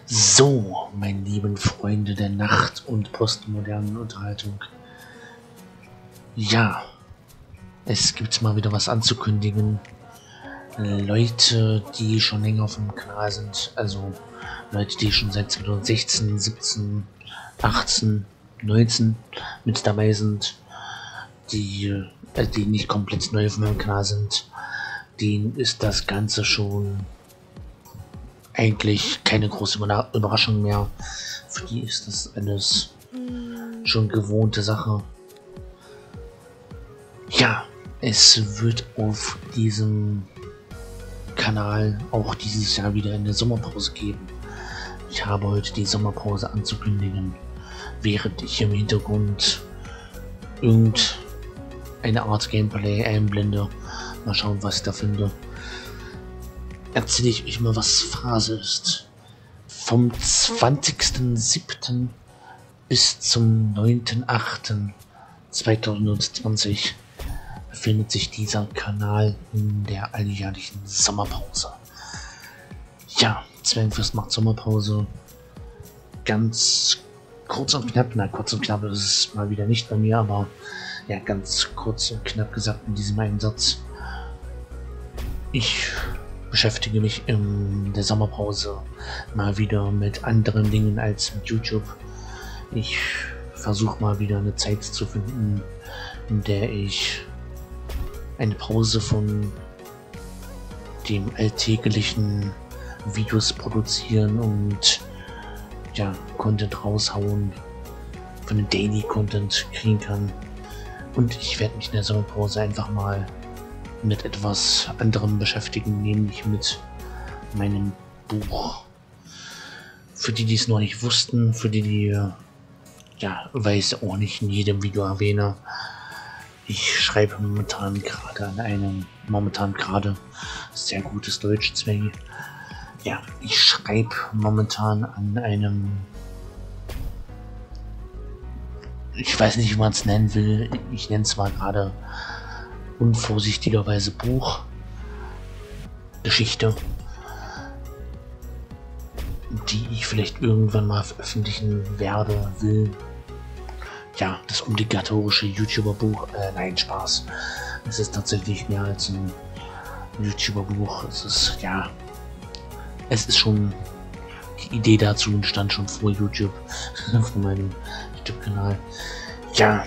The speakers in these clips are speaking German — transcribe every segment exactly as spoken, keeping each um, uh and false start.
So, meine lieben Freunde der Nacht- und postmodernen Unterhaltung. Ja, es gibt mal wieder was anzukündigen. Leute, die schon länger auf dem Kanal sind, also Leute, die schon seit zweitausendsechzehn, siebzehn, achtzehn, neunzehn mit dabei sind, die, äh, die nicht komplett neu auf meinem Kanal sind, denen ist das Ganze schon eigentlich keine große Überraschung mehr. Für die ist das alles schon gewohnte Sache. Ja, es wird auf diesem Kanal auch dieses Jahr wieder eine Sommerpause geben. Ich habe heute die Sommerpause anzukündigen, während ich im Hintergrund irgendeine Art Gameplay einblende. Mal schauen, was ich da finde. Erzähle ich euch mal, was Phase ist. Vom zwanzigsten siebten bis zum neunten achten zweitausendzwanzig befindet sich dieser Kanal in der alljährlichen Sommerpause. Ja, Zwergenfürst macht Sommerpause. Ganz kurz und knapp, na kurz und knapp ist es mal wieder nicht bei mir, aber ja, ganz kurz und knapp gesagt in diesem Einsatz. Ich beschäftige mich in der Sommerpause mal wieder mit anderen Dingen als mit YouTube. Ich versuche mal wieder eine Zeit zu finden, in der ich eine Pause von dem alltäglichen Videos produzieren und ja, Content raushauen, von dem Daily Content kriegen kann. Und ich werde mich in der Sommerpause einfach mal mit etwas anderem beschäftigen, nämlich mit meinem Buch. Für die, die es noch nicht wussten, für die, die ja, weiß auch nicht in jedem Video erwähne, ich schreibe momentan gerade an einem, momentan gerade sehr gutes Deutsch, Zwänge. Ja, ich schreibe momentan an einem, ich weiß nicht, wie man es nennen will, ich nenne es mal gerade unvorsichtigerweise Buch, Geschichte, die ich vielleicht irgendwann mal veröffentlichen werde, will. Ja, das obligatorische YouTuber-Buch, äh, nein, Spaß. Es ist tatsächlich mehr als ein YouTuber-Buch. Es ist, ja, es ist schon, die Idee dazu entstand schon vor YouTube, von meinem YouTube-Kanal. Ja,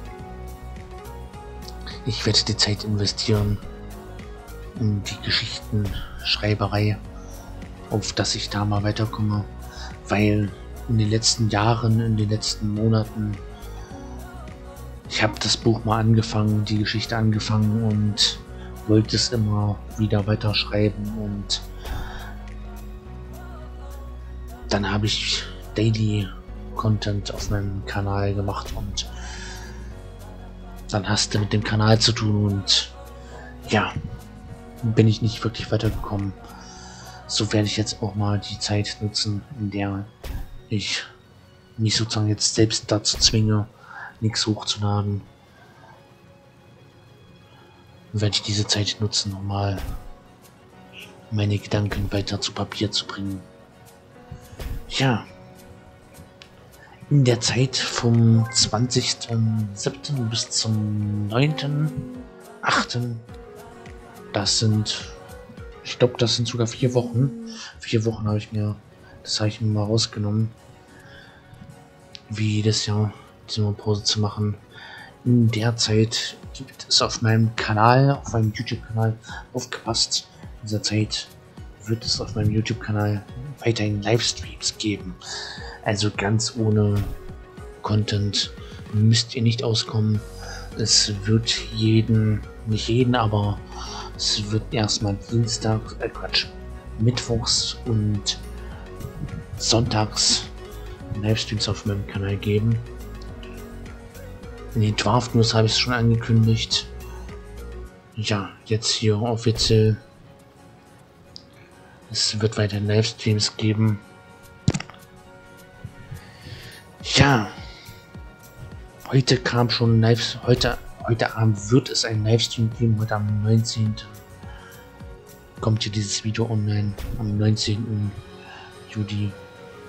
ich werde die Zeit investieren in die Geschichtenschreiberei, auf dass ich da mal weiterkomme, weil in den letzten Jahren, in den letzten Monaten, ich habe das Buch mal angefangen, die Geschichte angefangen und wollte es immer wieder weiterschreiben, und dann habe ich Daily Content auf meinem Kanal gemacht und dann hast du mit dem Kanal zu tun und ja, bin ich nicht wirklich weitergekommen. So werde ich jetzt auch mal die Zeit nutzen, in der ich mich sozusagen jetzt selbst dazu zwinge, nichts hochzuladen. Werde ich diese Zeit nutzen, um mal meine Gedanken weiter zu Papier zu bringen. Ja, in der Zeit vom zwanzigsten siebten bis zum neunten achten das sind, ich glaube, das sind sogar vier Wochen. Vier Wochen habe ich mir, das habe ich mir mal rausgenommen, wie jedes Jahr diese Pause zu machen. In der Zeit gibt es auf meinem Kanal, auf meinem YouTube-Kanal, aufgepasst, in dieser Zeit wird es auf meinem YouTube-Kanal weiterhin Livestreams geben. Also ganz ohne Content müsst ihr nicht auskommen. Es wird jeden, nicht jeden, aber es wird erstmal Dienstag, äh Quatsch, Mittwochs und Sonntags Livestreams auf meinem Kanal geben. In den Draft News habe ich es schon angekündigt. Ja, jetzt hier offiziell. Es wird weiter Livestreams geben. Ja, heute kam schon live, heute, heute Abend wird es einen Livestream geben. Heute am neunzehnten kommt hier dieses Video online, am neunzehnten Juli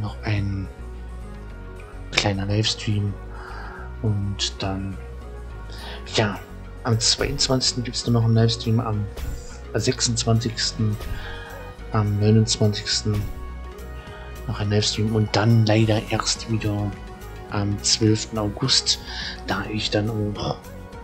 noch ein kleiner Livestream und dann, ja, am zweiundzwanzigsten gibt es nur noch einen Livestream, am sechsundzwanzigsten, am neunundzwanzigsten noch ein Livestream und dann leider erst wieder am zwölften August, da ich dann auch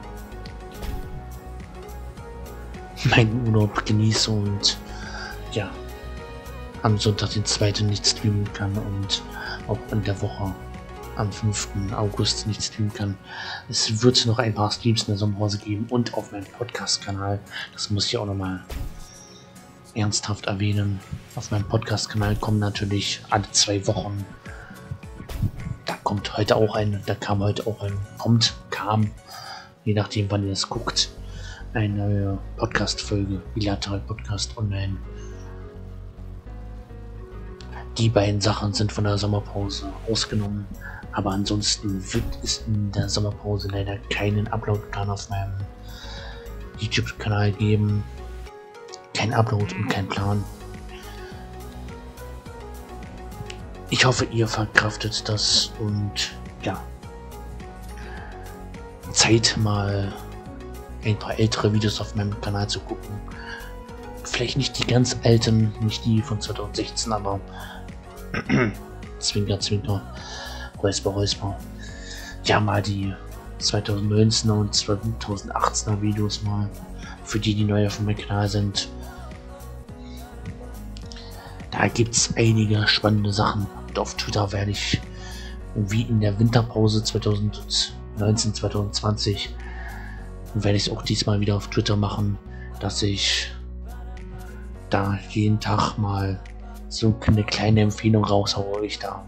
meinen Urlaub genieße und ja, am Sonntag den zweiten nicht streamen kann und auch in der Woche am fünften August nicht streamen kann. Es wird noch ein paar Streams in der Sommerpause geben und auf meinem Podcast-Kanal. Das muss ich auch nochmal ernsthaft erwähnen. Auf meinem Podcast-Kanal kommen natürlich alle zwei Wochen. Da kommt heute auch ein, da kam heute auch ein, kommt, kam, je nachdem wann ihr es guckt, eine neue Podcast-Folge, Bilateral Podcast online. Die beiden Sachen sind von der Sommerpause ausgenommen, aber ansonsten wird es in der Sommerpause leider keinen Upload-Plan auf meinem YouTube-Kanal geben. Kein Upload und kein Plan. Ich hoffe, ihr verkraftet das und ja, Zeit mal ein paar ältere Videos auf meinem Kanal zu gucken. Vielleicht nicht die ganz alten, nicht die von zweitausendsechzehn, aber Zwinker, Zwinker, Räusper, Räusper. Ja, mal die zweitausendneunzehner und zweitausendachtzehner Videos mal, für die, die neu auf meinem Kanal sind. Da gibt es einige spannende Sachen. Und auf Twitter werde ich, wie in der Winterpause zweitausendneunzehn, zweitausendzwanzig, werde ich es auch diesmal wieder auf Twitter machen, dass ich da jeden Tag mal so eine kleine Empfehlung raushaue, ich da.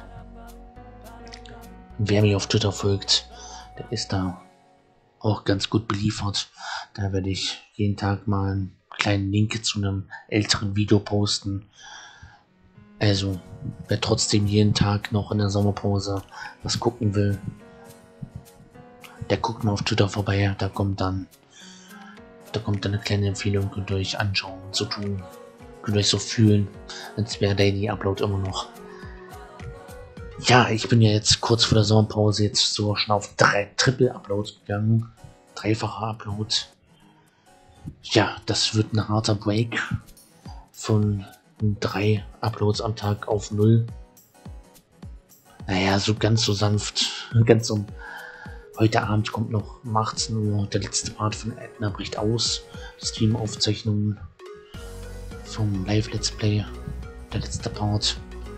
Wer mir auf Twitter folgt, der ist da auch ganz gut beliefert. Da werde ich jeden Tag mal einen kleinen Link zu einem älteren Video posten. Also, wer trotzdem jeden Tag noch in der Sommerpause was gucken will, der guckt mal auf Twitter vorbei, da kommt dann da kommt dann eine kleine Empfehlung, könnt ihr euch anschauen, so tun, könnt ihr euch so fühlen, als wäre Daily Upload immer noch. Ja, ich bin ja jetzt kurz vor der Sommerpause jetzt so schon auf drei Triple Upload gegangen, dreifacher Upload. Ja, das wird ein harter Break von drei Uploads am Tag auf null. Naja, so ganz so sanft, ganz so. Heute Abend kommt noch um achtzehn Uhr der letzte Part von Edna bricht aus. Stream-Aufzeichnungen vom Live-Let's Play. Der letzte Part.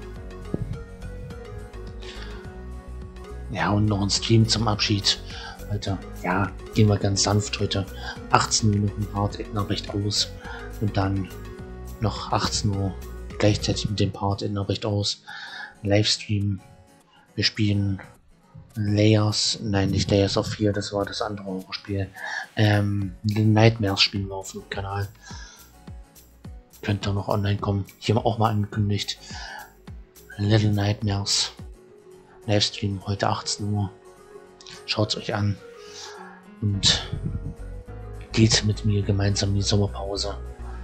Ja, und noch ein Stream zum Abschied. Heute, ja, gehen wir ganz sanft heute. achtzehn Uhr noch ein Part Edna bricht aus. Und dann noch achtzehn Uhr gleichzeitig mit dem Part Edna bricht aus. Livestream. Wir spielen Layers, nein, nicht Layers of vier, das war das andere Horrorspiel. Ähm, Nightmares spielen wir auf dem Kanal. Könnte noch online kommen. Hier auch mal angekündigt. Little Nightmares. Livestream heute achtzehn Uhr. Schaut es euch an. Und geht mit mir gemeinsam in die Sommerpause.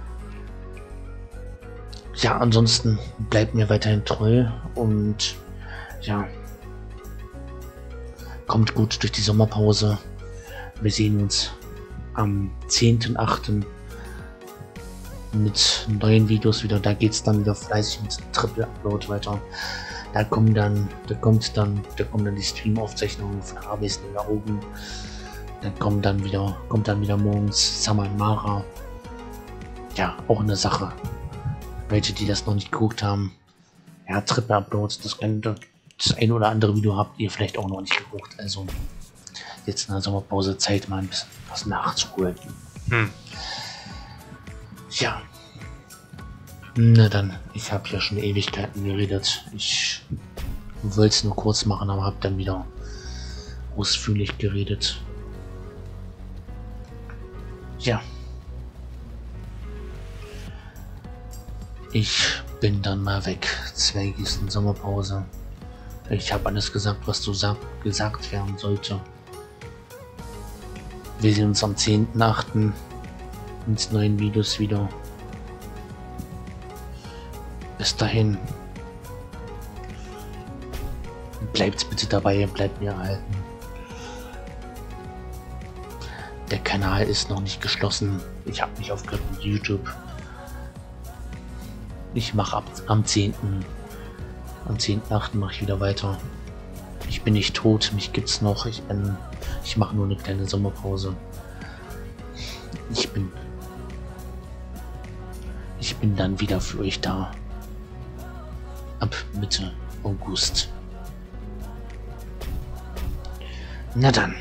Ja, ansonsten bleibt mir weiterhin treu und ja, kommt gut durch die Sommerpause. Wir sehen uns am zehnten achten mit neuen Videos wieder. Da geht es dann wieder fleißig mit Triple Upload weiter. Da kommen dann, da kommt dann, da kommen dann die Stream-Aufzeichnungen von Harveys in Augen. Dann kommt dann wieder, kommt dann wieder morgens Summer und Mara. Ja, auch eine Sache. Welche, die das noch nicht geguckt haben. Ja, Triple Uploads, das könnte. Das ein oder andere Video habt ihr vielleicht auch noch nicht geguckt, also jetzt in der Sommerpause Zeit mal ein bisschen was nachzuholen. Hm. Ja, na dann, ich habe ja schon Ewigkeiten geredet. Ich wollte es nur kurz machen, aber habe dann wieder ausführlich geredet. Ja, ich bin dann mal weg. Zweigisten Sommerpause. Ich habe alles gesagt, was so gesagt werden sollte. Wir sehen uns am zehnten achten mit neuen Videos wieder. Bis dahin. bleibt bitte dabei, bleibt mir erhalten. Der Kanal ist noch nicht geschlossen. Ich habe nicht aufgehört mit YouTube. Ich mache ab am zehnten Am zehnten achten mache ich wieder weiter. Ich bin nicht tot, mich gibt's noch. Ich bin. Ich mache nur eine kleine Sommerpause. Ich bin. Ich bin dann wieder für euch da. Ab Mitte August. Na dann.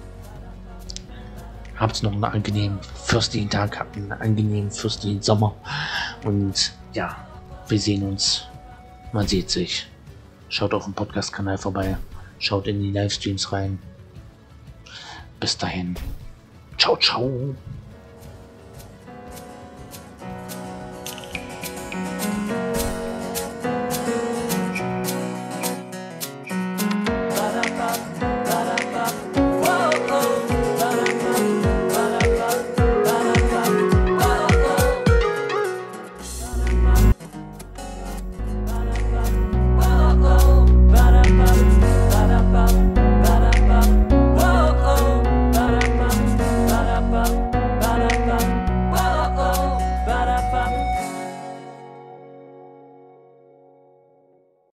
Habt noch einen angenehmen fürstlichen Tag, habt einen angenehmen fürstlichen Sommer. Und ja, wir sehen uns. Man sieht sich. Schaut auf dem Podcast-Kanal vorbei. Schaut in die Livestreams rein. Bis dahin. Ciao, ciao.